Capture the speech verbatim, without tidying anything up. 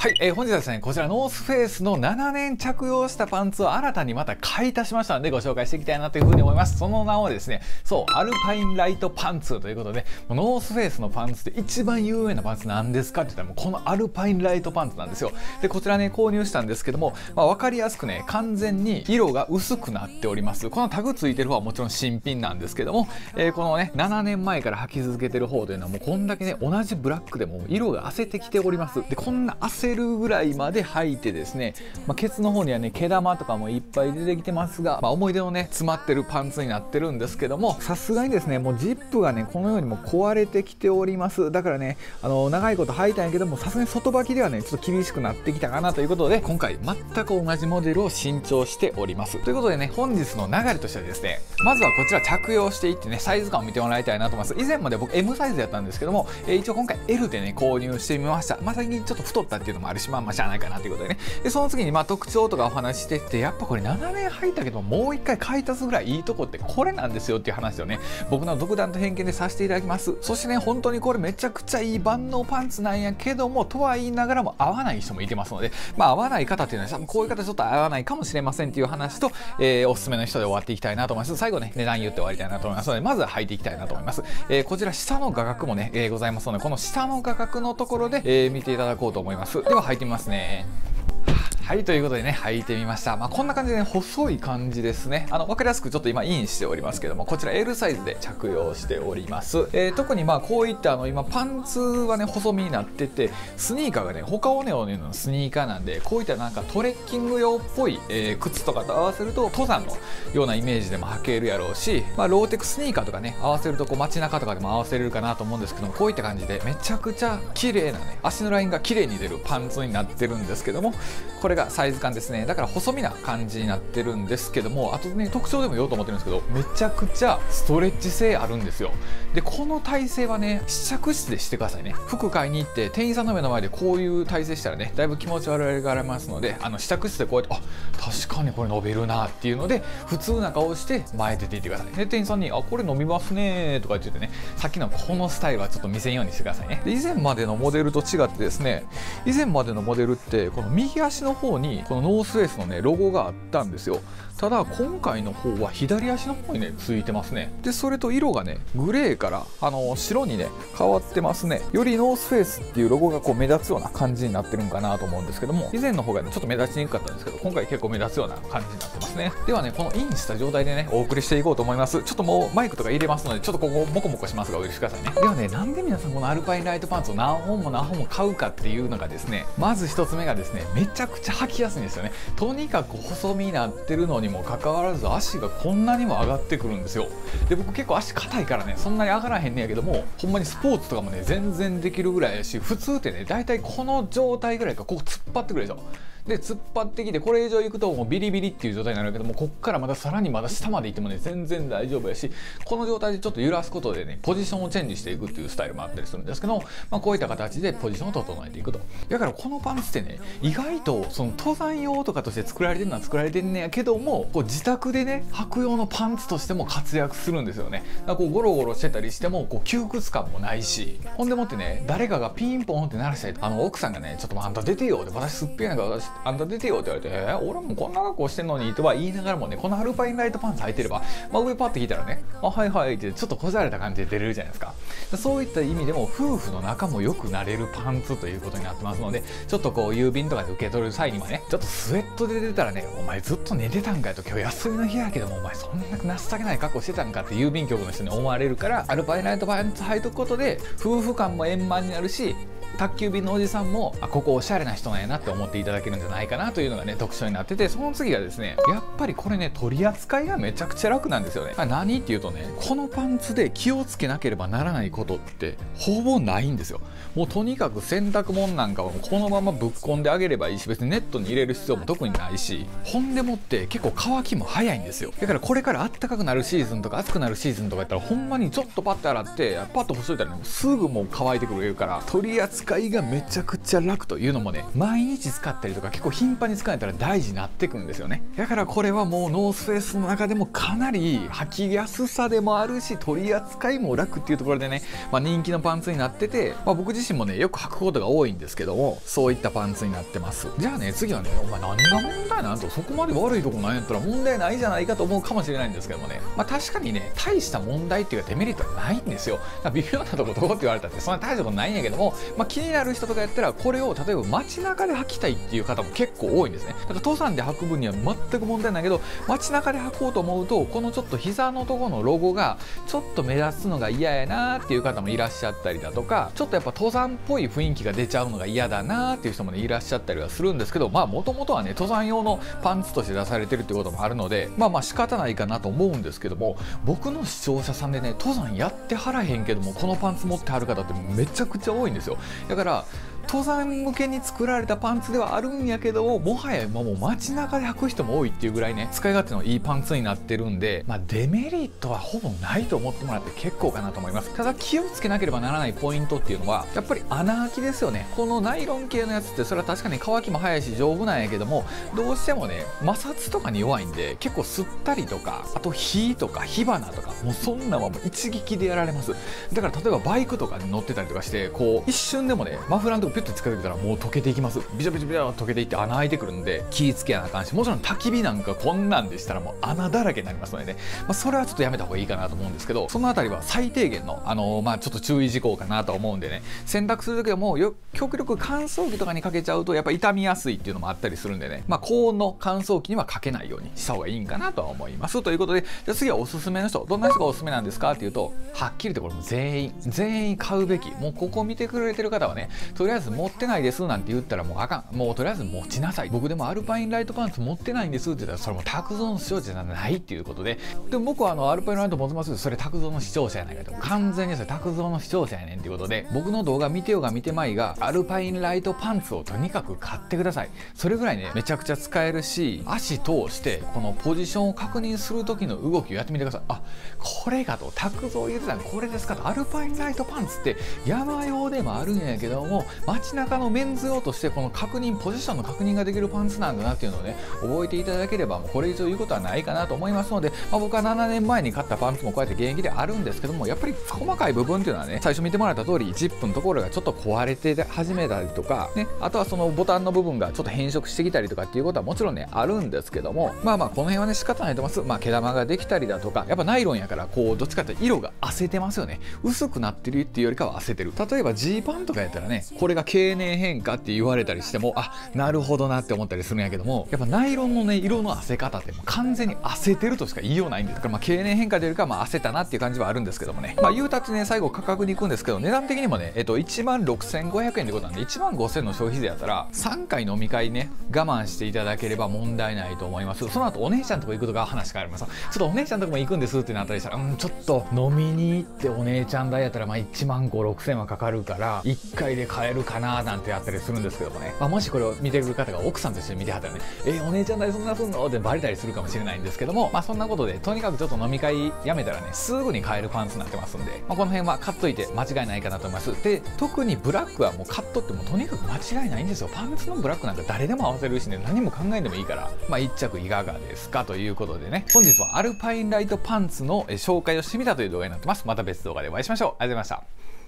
はい、えー、本日はですね、こちらノースフェイスのななねん着用したパンツを新たにまた買い足しましたのでご紹介していきたいなというふうに思います。その名をですね、そう、アルパインライトパンツということで、ノースフェイスのパンツって一番有名なパンツなんですかって言ったら、もうこのアルパインライトパンツなんですよ。で、こちらね、購入したんですけども、まあ、分かりやすくね、完全に色が薄くなっております。このタグついてる方はもちろん新品なんですけども、えー、このね、ななねんまえから履き続けてる方というのはもうこんだけね、同じブラックでも色が褪せてきております。で、こんな焦るぐらいまで履いてですね、まあ、ケツの方にはね毛玉とかもいっぱい出てきてますが、まあ、思い出のね詰まってるパンツになってるんですけども、さすがにですねもうジップがねこのようにも壊れてきております。だからねあの長いこと履いたんやけども、さすがに外履きではねちょっと厳しくなってきたかなということで、今回全く同じモデルを新調しております。ということでね、本日の流れとしてはですね、まずはこちら着用していってねサイズ感を見てもらいたいなと思います。以前まで僕 エム サイズやったんですけども、えー、一応今回 エル でね購入してみました。まあ最近ちょっと太ったっていうのもあるし、まあまあしゃあないかなということでね。でその次にまあ特徴とかお話してって、やっぱこれななねん履いたけどもう一回買い足すぐらいいいとこってこれなんですよっていう話をね、僕の独断と偏見でさせていただきます。そしてね本当にこれめちゃくちゃいい万能パンツなんやけども、とは言いながらも合わない人もいてますので、まあ合わない方っていうのは多分こういう方ちょっと合わないかもしれませんっていう話と、えー、おすすめの人で終わっていきたいなと思います。最後ね値段言って終わりたいなと思いますので、まずは履いていきたいなと思います。えー、こちら下の画角もね、えー、ございますので、この下の画角のところで、えー、見ていただこうと思います。では履いてみますね。はい、ということでね履いてみました。まあ、こんな感じでね細い感じですね。あの分かりやすくちょっと今インしておりますけども、こちら エル サイズで着用しております。えー、特にまあこういったあの今パンツはね細身になってて、スニーカーがね他をねのスニーカーなんで、こういったなんかトレッキング用っぽい、えー、靴とかと合わせると登山のようなイメージでも履けるやろうし、まあ、ローテクスニーカーとかね合わせるとこう街中とかでも合わせれるかなと思うんですけども、こういった感じでめちゃくちゃ綺麗なね足のラインが綺麗に出るパンツになってるんですけども、これがサイズ感ですね。だから細身な感じになってるんですけども、あとね特徴でも言おうと思ってるんですけど、めちゃくちゃストレッチ性あるんですよ。でこの体勢はね試着室でしてくださいね。服買いに行って店員さんの目の前でこういう体勢したらねだいぶ気持ち悪がられますので、あの試着室でこうやって、あ確かにこれ伸びるなっていうので普通な顔して前出ていってください。で店員さんに「あこれ伸びますね」とか言ってね、さっきのこのスタイルはちょっと見せんようにしてくださいね。で以前までのモデルと違ってですね、以前までのモデルってこの右足の方にこのノースフェイスのねロゴがあったんですよ。ただ今回の方は左足の方にねついてますね。でそれと色がねグレーからあの白にね変わってますね。よりノースフェイスっていうロゴがこう目立つような感じになってるんかなと思うんですけども、以前の方がねちょっと目立ちにくかったんですけど、今回結構目立つような感じになってますね。ではねこのインした状態でねお送りしていこうと思います。ちょっともうマイクとか入れますので、ちょっとここモコモコしますがお許しくださいね。ではね、なんで皆さんこのアルパインライトパンツを何本も何本も買うかっていうのがですね、まず一つ目がですね、めちゃくちゃ履きやすいんですよね。とにかく細身になってるのにもかかわらず足がこんなにも上がってくるんですよ。で僕結構足硬いからねそんなに上がらへんねやけども、ほんまにスポーツとかもね全然できるぐらいやし、普通ってね大体この状態ぐらいかここ突っ張ってくるでしょ。で突っ張ってきてこれ以上いくともうビリビリっていう状態になるけども、こっからまださらにまだ下まで行ってもね全然大丈夫やし、この状態でちょっと揺らすことでねポジションをチェンジしていくっていうスタイルもあったりするんですけど、まあ、こういった形でポジションを整えていくと。だからこのパンツってね意外とその登山用とかとして作られてるのは作られてんねやけども、こう自宅でね履く用のパンツとしても活躍するんですよね。だからこうゴロゴロしてたりしてもこう窮屈感もないし、ほんでもってね誰かがピンポンって鳴らしたり、あの奥さんがねちょっとあんた出てよって、私すっぴんやから私あんた出てよって言われて、えー、俺もこんな格好してんのにとは言いながらもね、このアルパインライトパンツ履いてれば、まあ、上パッて聞いたらね、あはいはいってちょっとこじゃれた感じで出れるじゃないですか。そういった意味でも夫婦の仲も良くなれるパンツということになってますので、ちょっとこう郵便とかで受け取る際にはねちょっとスウェットで出たらね、お前ずっと寝てたんかよと、今日休みの日やけどもお前そんな情けない格好してたんかって郵便局の人に思われるから、アルパインライトパンツ履いとくことで夫婦間も円満になるし、宅急便のおじさんもあここおしゃれな人なんやなって思っていただけるんじゃないかなというのがね特徴になってて、その次がですねやっぱりこれね取り扱いがめちゃくちゃ楽なんですよね。何っていうとね、このパンツで気をつけなければならないことってほぼないんですよ。もうとにかく洗濯物なんかはもうこのままぶっ込んであげればいいし、別にネットに入れる必要も特にないし、ほんでもって結構乾きも早いんですよ。だからこれから暖かくなるシーズンとか暑くなるシーズンとかやったらほんまにちょっとパッて洗ってパッと干しといたら、ね、すぐもう乾いてくれるから取り扱使いがめちゃくちゃ楽というのもね、毎日使ったりとか結構頻繁に使えたら大事になってくるんですよね。だからこれはもうノースフェイスの中でもかなり履きやすさでもあるし、取り扱いも楽っていうところでね、まあ、人気のパンツになってて、まあ、僕自身もねよく履くことが多いんですけども、そういったパンツになってます。じゃあね、次はね、お前何が問題なんと、そこまで悪いとこないんやったら問題ないじゃないかと思うかもしれないんですけどもね、まあ、確かにね大した問題っていうかデメリットはないんですよ。微妙なとこどこって言われたってそんな大したことないんやけども、まあ、気になる人とかやったらこれを例えば街中で履きたいっていう方も結構多いんですね。だから登山で履く分には全く問題ないけど、街中で履こうと思うとこのちょっと膝のところのロゴがちょっと目立つのが嫌やなーっていう方もいらっしゃったりだとか、ちょっとやっぱ登山っぽい雰囲気が出ちゃうのが嫌だなーっていう人もねいらっしゃったりはするんですけど、まあもともとはね登山用のパンツとして出されてるっていうこともあるので、まあまあ仕方ないかなと思うんですけども、僕の視聴者さんでね登山やってはらへんけどもこのパンツ持ってはる方ってめちゃくちゃ多いんですよ。だから登山向けに作られたパンツではあるんやけども、もはやもう街中で履く人も多いっていうぐらいね使い勝手のいいパンツになってるんで、まあ、デメリットはほぼないと思ってもらって結構かなと思います。ただ気をつけなければならないポイントっていうのはやっぱり穴開きですよね。このナイロン系のやつってそれは確かに乾きも早いし丈夫なんやけども、どうしてもね摩擦とかに弱いんで結構吸ったりとか、あと火とか火花とかもうそんなんはもう一撃でやられます。だから例えばバイクとかに乗ってたりとかしてこう一瞬でもねマフラーのとこピュッと近づけたらもう溶けていきます。ビチョビチョビチョ溶けていって穴開いてくるんで気ぃつけなあかんし、もちろん焚き火なんかこんなんでしたらもう穴だらけになりますのでね、まあ、それはちょっとやめた方がいいかなと思うんですけど、そのあたりは最低限のあのー、まあちょっと注意事項かなと思うんでね、洗濯するときはもうよ極力乾燥機とかにかけちゃうとやっぱ傷みやすいっていうのもあったりするんでね、まあ高温の乾燥機にはかけないようにした方がいいんかなとは思いますということで、じゃあ次はおすすめの人、どんな人がおすすめなんですかっていうと、はっきりとこれも全員全員買うべき、もうここ見てくれてる方はねとりあえず持ってないですなんて言ったらもうあかん、もうとりあえず持ちなさい。僕でもアルパインライトパンツ持ってないんですって言ったらそれも拓蔵の視聴者じゃないっていうことで、でも僕はあのアルパインライト持ってますけどそれ拓蔵の視聴者やないかと、完全にそれ拓蔵の視聴者やねんっていうことで、僕の動画見てようが見てまいがアルパインライトパンツをとにかく買ってください。それぐらいねめちゃくちゃ使えるし、足通してこのポジションを確認する時の動きをやってみてください。あ、これかと、拓蔵言ってたのこれですかと、アルパインライトパンツって山用でもあるんやけども街中のメンズ用としてこの確認ポジションの確認ができるパンツなんだなっていうのをね覚えていただければもうこれ以上言うことはないかなと思いますので、まあ、僕はななねんまえに買ったパンツもこうやって現役であるんですけども、やっぱり細かい部分っていうのはね最初見てもらった通りジップのところがちょっと壊れて始めたりとかね、あとはそのボタンの部分がちょっと変色してきたりとかっていうことはもちろんねあるんですけども、まあまあこの辺はね仕方ないと思います。まあ毛玉ができたりだとか、やっぱナイロンやからこうどっちかって色が褪せてますよね。薄くなってるっていうよりかは褪せてる。例えばジーパンとかやったらねこれが経年変化って言われたりしても、あ、なるほどなって思ったりするんやけども、やっぱナイロンのね色の褪せ方ってもう完全に褪せてるとしか言いようないんですから、まあ経年変化というよりかはまあ褪せたなっていう感じはあるんですけどもね、まあ言うたってね最後価格に行くんですけど、値段的にもねえっといちまんろくせんごひゃくえんってことなんでいちまんごせんの消費税やったらさんかい飲み会ね我慢していただければ問題ないと思います。その後お姉ちゃんとこ行くとか話変わります。ちょっとお姉ちゃんとこも行くんですってなったりしたら、うんちょっと飲みに行ってお姉ちゃん代やったらまあいちまんごろくせんはかかるからいっかいで買えるかななんてやったりするんですけどもね、まあ、もしこれを見てる方が奥さんと一緒に見てはったらね、えー、お姉ちゃん代そんなすんのってバレたりするかもしれないんですけども、まあそんなことでとにかくちょっと飲み会やめたらねすぐに買えるパンツになってますんで、まあ、この辺は買っといて間違いないかなと思います。で特にブラックはもう買っとってもとにかく間違いないんですよ。パンツのブラックなんか誰でも合わせるしね、何も考えんでもいいから、まあ一着いかがですかということでね、本日はアルパインライトパンツの紹介をしてみたという動画になってます。また別動画でお会いしましょう。ありがとうございました。